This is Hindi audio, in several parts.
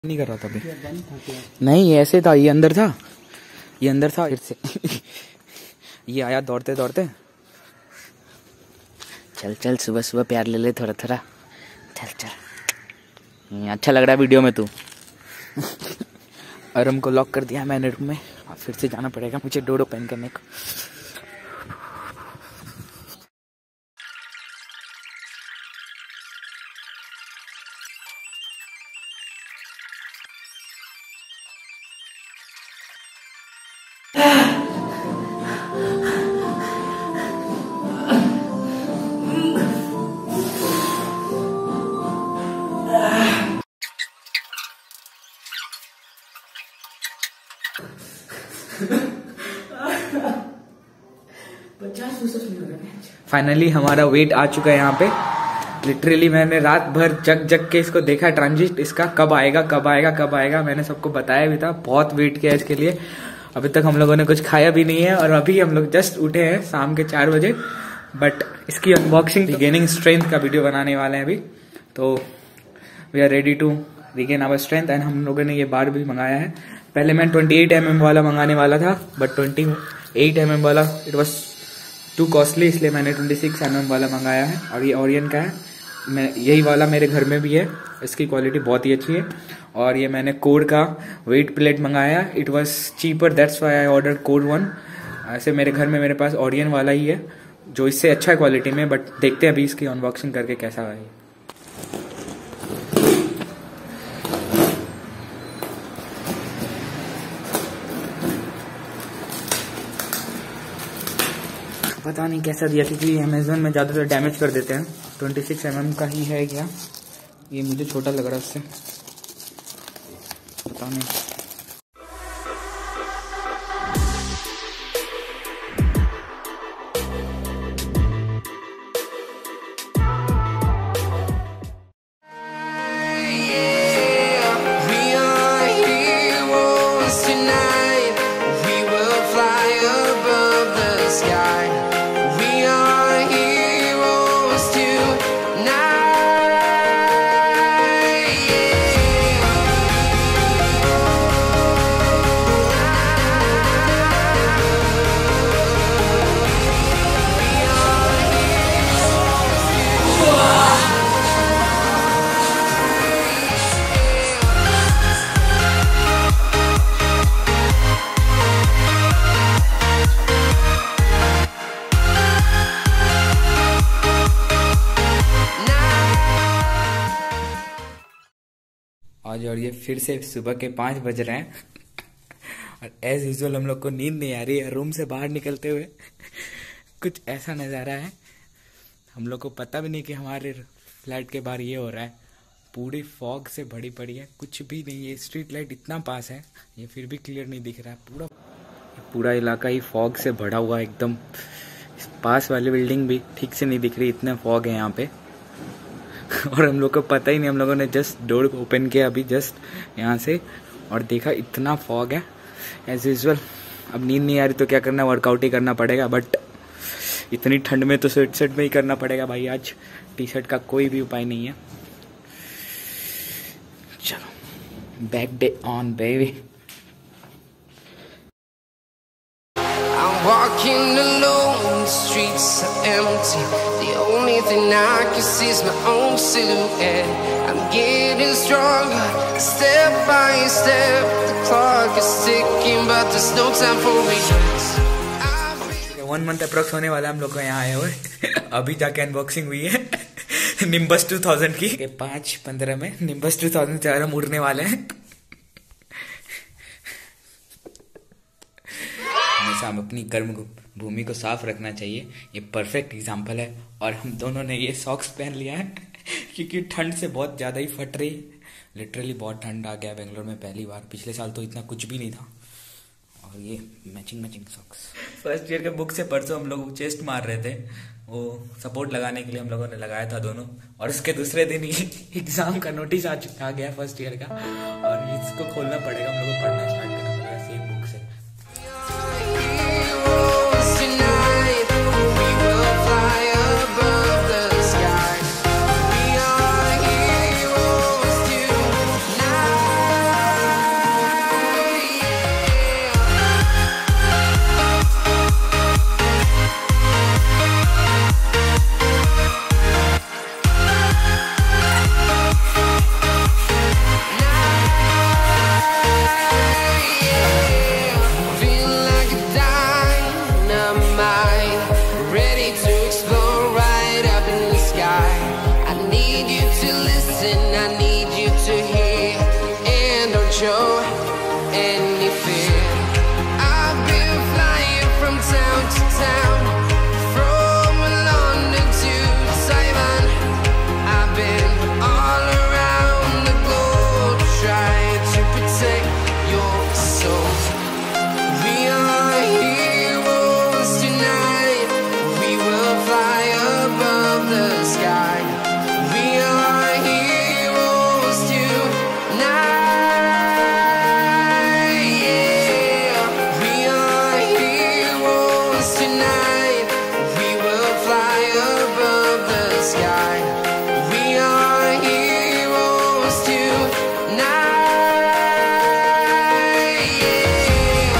नहीं कर रहा था अभी। नहीं ऐसे था, ये अंदर था, ये अंदर था। फिर से ये आया दौड़ते दौड़ते। चल चल सुबह सुबह प्यार ले ले थोड़ा थोड़ा। चल चल, अच्छा लग रहा है वीडियो में तू। अरम को लॉक कर दिया मैंने रूम में। अब फिर से जाना पड़ेगा मुझे डोडो पेन करने को। फाइनली हमारा वेट आ चुका है यहाँ पे। लिटरली मैंने रात भर जग जग के इसको देखा, ट्रांजिट इसका कब आएगा कब आएगा कब आएगा। मैंने सबको बताया भी था, बहुत वेट किया इसके लिए। अभी तक हम लोगों ने कुछ खाया भी नहीं है और अभी हम लोग जस्ट उठे हैं शाम के 4 बजे। बट इसकी अनबॉक्सिंग रिगेनिंग स्ट्रेंथ का वीडियो बनाने वाले हैं अभी। तो we are ready to regain our strength. And हम लोगों ने ये बार भी मंगाया है। पहले मैं 28 mm वाला मंगाने वाला था, बट 28 mm वाला इट वॉज टू कॉस्टली, इसलिए मैंने 26 mm वाला मंगाया है। और ये ओरियन का है, मैं यही वाला मेरे घर में भी है। इसकी क्वालिटी बहुत ही अच्छी है। और ये मैंने कोड का वेट प्लेट मंगाया, it was cheaper, that's why I order code 1। ऐसे मेरे घर में मेरे पास ओरियन वाला ही है जो इससे अच्छा है क्वालिटी में। बट देखते हैं अभी इसकी अनबॉक्सिंग करके कैसा है। पता नहीं कैसा दिया, क्योंकि अमेजोन में ज़्यादातर डैमेज कर देते हैं। 26 mm का ही है क्या? ये मुझे छोटा लग रहा है उससे, पता नहीं। आज और ये फिर से सुबह के 5 बज रहे हैं और एज यूजुअल हम लोग को नींद नहीं आ रही है। रूम से बाहर निकलते हुए कुछ ऐसा नज़ारा है। हम लोग को पता भी नहीं कि हमारे फ्लैट के बाहर ये हो रहा है। पूरी फॉग से भरी पड़ी है, कुछ भी नहीं है। स्ट्रीट लाइट इतना पास है, ये फिर भी क्लियर नहीं दिख रहा है। पूरा इलाका ही फॉग से भरा हुआ है एकदम। पास वाली बिल्डिंग भी ठीक से नहीं दिख रही, इतना फॉग है यहाँ पे। और हम लोग को पता ही नहीं, हम लोगों ने जस्ट डोर ओपन किया अभी जस्ट यहाँ से और देखा इतना फॉग है। एज यूजुअल अब नींद नहीं आ रही तो क्या करना, वर्कआउट ही करना पड़ेगा। बट इतनी ठंड में तो स्वेट शर्ट में ही करना पड़ेगा भाई। आज टी शर्ट का कोई भी उपाय नहीं है। चलो back day on baby. Walking alone, the streets are empty. The only thing I can see is my own silhouette. I'm getting stronger, step by step. The clock is ticking, but there's no time for regrets. 1 month approx होने वाला हम लोग को यहाँ आए हुए। अभी जाके अनबॉक्सिंग हुई है निम्बस 2000 की। 5-15 में निम्बस 2000 से हम उड़ने वाले हैं। हमेशा हम अपनी कर्म भूमि को साफ रखना चाहिए, ये परफेक्ट एग्जाम्पल है। और हम दोनों ने ये सॉक्स पहन लिया है क्योंकि ठंड से बहुत ज़्यादा ही फट रही। लिटरली बहुत ठंड आ गया बेंगलोर में पहली बार। पिछले साल तो इतना कुछ भी नहीं था। और ये मैचिंग सॉक्स फर्स्ट ईयर के बुक से परसों हम लोग चेस्ट मार रहे थे, वो सपोर्ट लगाने के लिए हम लोगों ने लगाया था दोनों। और उसके दूसरे दिन ही एग्जाम का नोटिस आ गया फर्स्ट ईयर का, और इसको खोलना पड़ेगा, हम लोग को पढ़ना स्टार्ट करना पड़ेगा सेम बुक से। show any fear. I've been flying from town to town, from London to Taiwan. I've been all around the globe trying to protect your soul. We are heroes tonight. We will fly above the sky. We are heroes tonight. Yeah. We are heroes tonight. We will fly above the sky. We are heroes tonight. Yeah.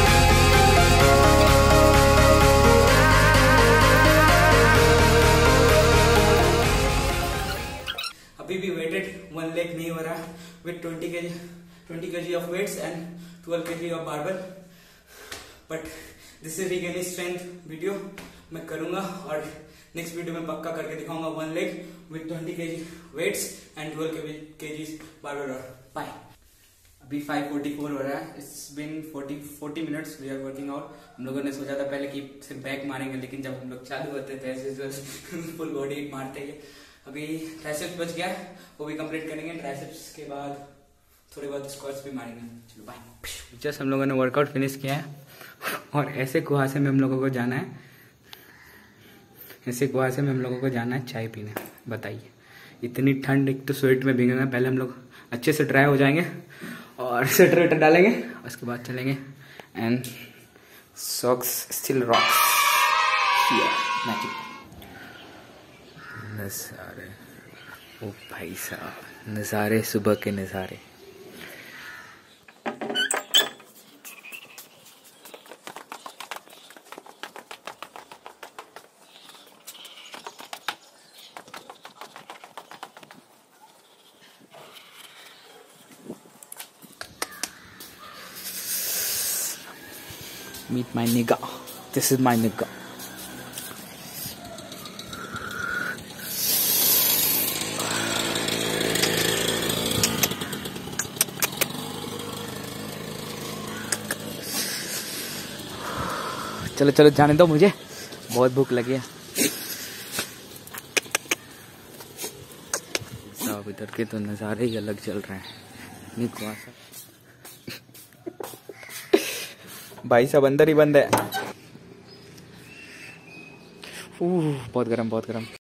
अभी भी वेटेड 1 लेग नहीं हो रहा with 20 kg of weights and 12 kg of barbell, but this is regaining strength video मैं करूंगा और नेक्स्ट वीडियो में पक्का करके दिखाऊंगा 1 leg with 20 kg weights and 12 kg barbell. और बाय। अभी 5:44 हो रहा है। It's been 40 minutes we are working out. हम लोगों ने सोचा था पहले कि सिर्फ बैक मारेंगे, लेकिन जब हम लोग चालू होते थे ऐसे फुल बॉडी मारते हैं। अभी ट्राइसेप्स बच गया, वो भी कंप्लीट करेंगे। ट्राइसेप्स के बाद थोड़े बहुत स्क्वाट्स भी मारेंगे। चलो बाय। जस्ट हम लोगों ने वर्कआउट फिनिश किया है और ऐसे कुहासे में हम लोगों को जाना है, ऐसे कुहासे में हम लोगों को जाना है चाय पीने। बताइए, इतनी ठंड, एक तो स्वेट में भीगेंगे। पहले हम लोग अच्छे से ड्राई हो जाएंगे और स्वेटर वेटर डालेंगे, उसके बाद चलेंगे। And socks still rocks magic नज़ारे। ओ भाई साहब, नज़ारे, सुबह के नज़ारे। Meet my nigga. This is my nigga. चलो चलो जाने दो, मुझे बहुत भूख लगी है। सब इधर के तो नज़ारे ही अलग चल रहे हैं। भाई सब अंदर ही बंद है। बहुत गरम, बहुत गरम।